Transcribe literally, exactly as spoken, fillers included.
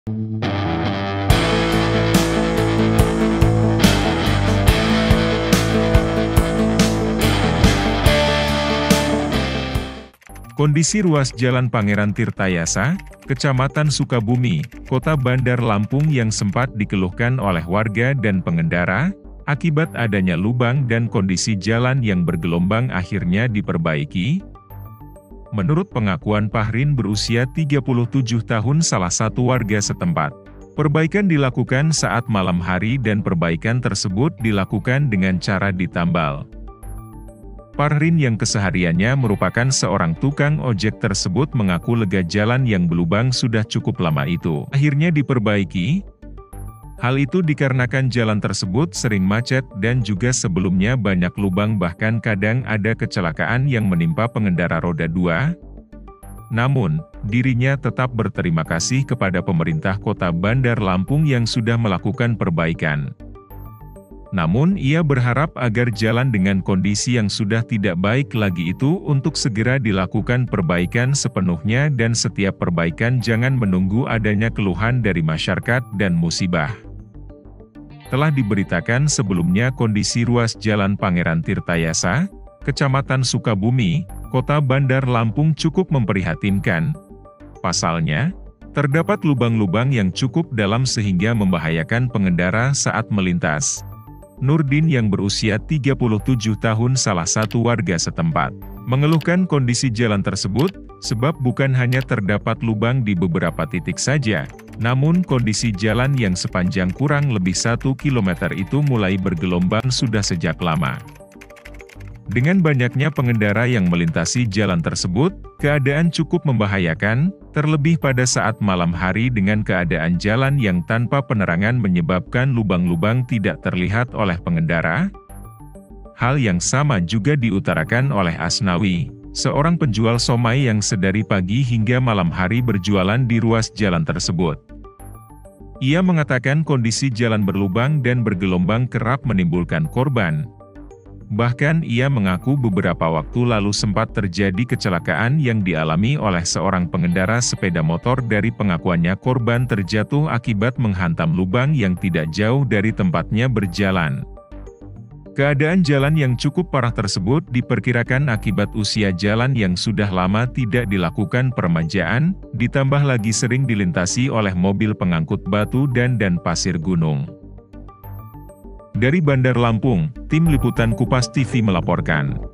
Kondisi ruas Jalan Pangeran Tirtayasa, Kecamatan Sukabumi, Kota Bandar Lampung yang sempat dikeluhkan oleh warga dan pengendara, akibat adanya lubang dan kondisi jalan yang bergelombang akhirnya diperbaiki. Menurut pengakuan Pahrin berusia tiga puluh tujuh tahun salah satu warga setempat, perbaikan dilakukan saat malam hari dan perbaikan tersebut dilakukan dengan cara ditambal. Pahrin yang kesehariannya merupakan seorang tukang ojek tersebut mengaku lega jalan yang berlubang sudah cukup lama itu akhirnya diperbaiki. Hal itu dikarenakan jalan tersebut sering macet dan juga sebelumnya banyak lubang, bahkan kadang ada kecelakaan yang menimpa pengendara roda dua. Namun, dirinya tetap berterima kasih kepada pemerintah Kota Bandar Lampung yang sudah melakukan perbaikan. Namun ia berharap agar jalan dengan kondisi yang sudah tidak baik lagi itu untuk segera dilakukan perbaikan sepenuhnya, dan setiap perbaikan jangan menunggu adanya keluhan dari masyarakat dan musibah. Telah diberitakan sebelumnya kondisi ruas Jalan Pangeran Tirtayasa, Kecamatan Sukabumi, Kota Bandar Lampung cukup memprihatinkan. Pasalnya, terdapat lubang-lubang yang cukup dalam sehingga membahayakan pengendara saat melintas. Nurdin yang berusia tiga puluh tujuh tahun salah satu warga setempat, mengeluhkan kondisi jalan tersebut, sebab bukan hanya terdapat lubang di beberapa titik saja, namun kondisi jalan yang sepanjang kurang lebih satu kilometer itu mulai bergelombang sudah sejak lama. Dengan banyaknya pengendara yang melintasi jalan tersebut, keadaan cukup membahayakan, terlebih pada saat malam hari dengan keadaan jalan yang tanpa penerangan menyebabkan lubang-lubang tidak terlihat oleh pengendara. Hal yang sama juga diutarakan oleh Asnawi, seorang penjual somai yang sedari pagi hingga malam hari berjualan di ruas jalan tersebut. Ia mengatakan kondisi jalan berlubang dan bergelombang kerap menimbulkan korban. Bahkan ia mengaku beberapa waktu lalu sempat terjadi kecelakaan yang dialami oleh seorang pengendara sepeda motor. Dari pengakuannya, korban terjatuh akibat menghantam lubang yang tidak jauh dari tempatnya berjalan. Keadaan jalan yang cukup parah tersebut diperkirakan akibat usia jalan yang sudah lama tidak dilakukan peremajaan, ditambah lagi sering dilintasi oleh mobil pengangkut batu dan dan pasir gunung. Dari Bandar Lampung, Tim Liputan Kupas T V melaporkan.